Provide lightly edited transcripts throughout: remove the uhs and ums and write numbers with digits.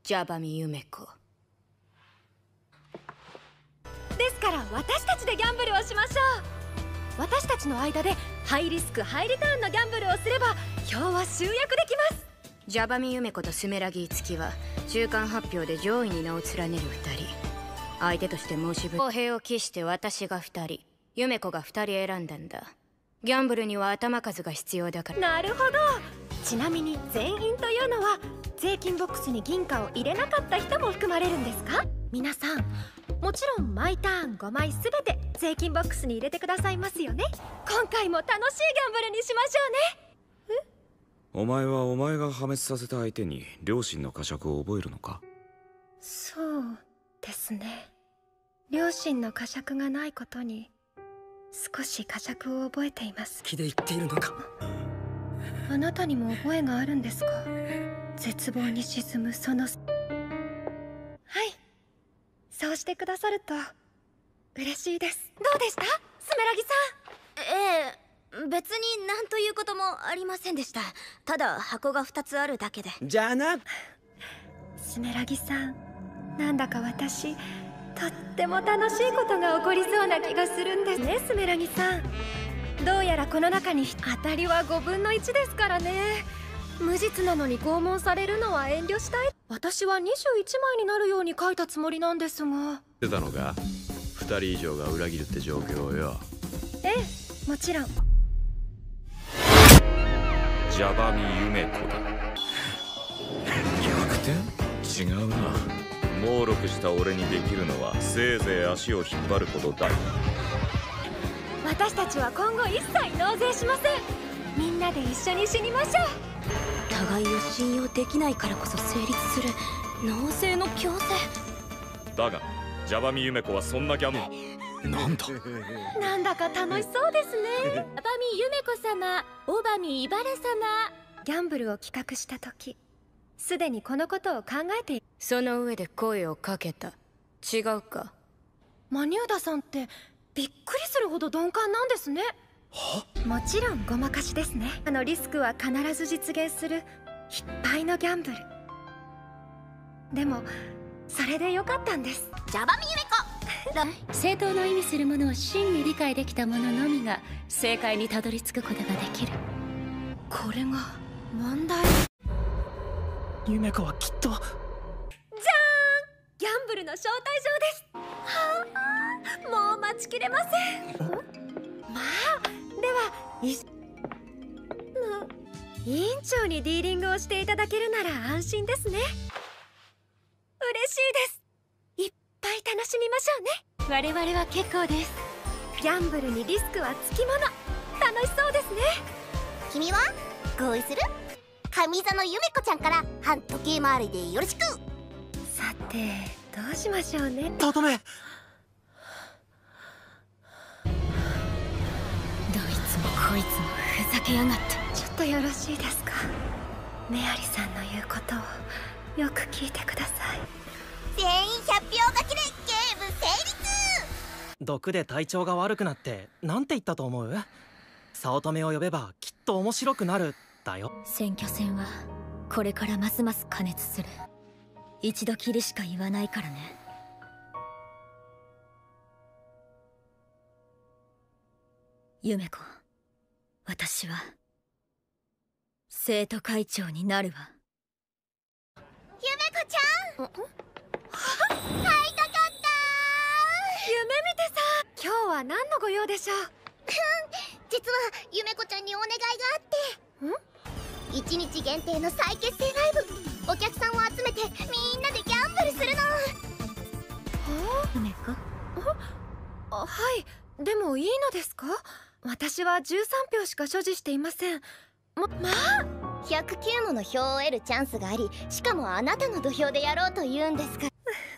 ジャバミユメコ。 ですから私たちでギャンブルをしましょう。私たちの間でハイリスクハイリターンのギャンブルをすれば票は集約できます。 ジャバミユメコとスメラギイツキは中間発表で上位に名を連ねる2人。相手として申し分公平を期して私が2人、ユメコが2人選んだんだ。ギャンブルには頭数が必要だから。 なるほど。ちなみに全員というのは税金ボックスに銀貨を入れなかった人も含まれるんですか？皆さんもちろん毎ターン5枚すべて税金ボックスに入れてくださいますよね。今回も楽しいギャンブルにしましょうね。 お前はお前が破滅させた相手に良心の呵責を覚えるのか？ そうですね。良心の呵責がないことに少し呵責を覚えています。 気で言っているのか？ あなたにも覚えがあるんですか？絶望に沈むそのはい、そうしてくださると嬉しいです。どうでしたスメラギさん？ 別に何ということもありませんでした。ただ箱が2つあるだけで。 じゃあな。 スメラギさん、なんだか私とっても楽しいことが起こりそうな気がするんですね。スメラギさん、どうやらこの中に当たりは5分の1ですからね。無実なのに拷問されるのは遠慮したい。私は21枚になるように書いたつもりなんですが。 出たのか？2人以上が裏切るって状況をよ。 ええ、もちろん。 ジャバミユメコだ。逆転？違うな。猛録した俺にできるのはせいぜい足を引っ張ることだ。 私たちは今後一切納税しません。みんなで一緒に死にましょう。 互いを信用できないからこそ成立する納税の強制。 だがジャバミユメコはそんなギャンブルなんだなんだか楽しそうですね。 ジャバミユメコ様、オバミイバラ様。 ギャンブルを企画した時すでにこのことを考えて。 その上で声をかけた。違うか？ マニューダさんってびっくりするほど鈍感なんですね。もちろんごまかしですね。リスクは必ず実現するいっぱいのギャンブル。でもそれでよかったんです。 ジャバミユメコ正当の意味するものを真に理解できた者のみが正解にたどり着くことができる。 これが問題。 ユメコはきっと。 じゃーん、ギャンブルの招待状です。はあ、もう待ちきれません。まあでは委員長にディーリングをしていただけるなら安心ですね。嬉しいです。いっぱい楽しみましょうね。 我々は結構です。 ギャンブルにリスクはつきもの。楽しそうですね。 君は合意する？上座のゆめこちゃんから半時計回りでよろしく。 さてどうしましょうね。 とどめ。 どいつもこいつもふざけやがって。 ちょっとよろしいですか？メアリさんの言うことをよく聞いてください。 全員100票書きでゲーム成立。 毒で体調が悪くなってなんて言ったと思う？早乙女を呼べばきっと面白くなるだよ。 選挙戦はこれからますます過熱する。一度きりしか言わないからね。ユメコ、私は生徒会長になるわ。 ゆめこちゃん、会いたかったー。 夢見てさ、今日は何のご用でしょう？ 実はゆめこちゃんにお願いがあって。1日限定の再結成ライブ、お客さんを集めてみんなでギャンブルするの。 ユメコ、 はい、でもいいのですか？私は13票しか所持していません。まあ 109もの票を得るチャンスがあり、しかもあなたの土俵でやろうと言うんですから。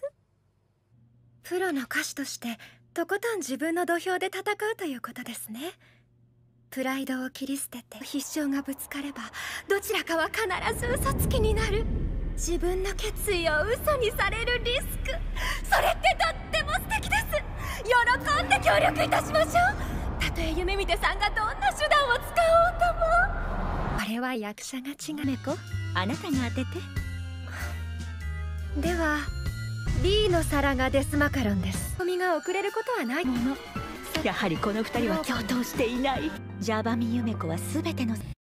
プロの歌手としてとことん自分の土俵で戦うということですね。プライドを切り捨てて必勝がぶつかればどちらかは必ず嘘つきになる。自分の決意を嘘にされるリスク、それってとっても素敵です。喜んで協力いたしましょう。たとえ夢見てさんがどんな手段を使おうとも。あれは役者が違う。 ユメコ、あなたが当てて。 では B の皿がデスマカロンです。ゴミが遅れることはないもの。 やはりこの二人は共闘していない。ジャバミユメコは全ての